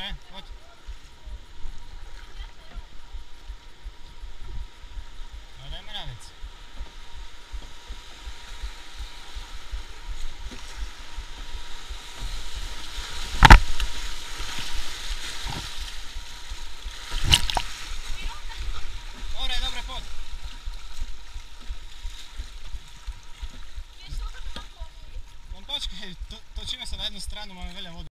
Poď. No dajme na vec. Dobre, poď. Počkaj, točíme sa na jednu stranu, máme veľa vody.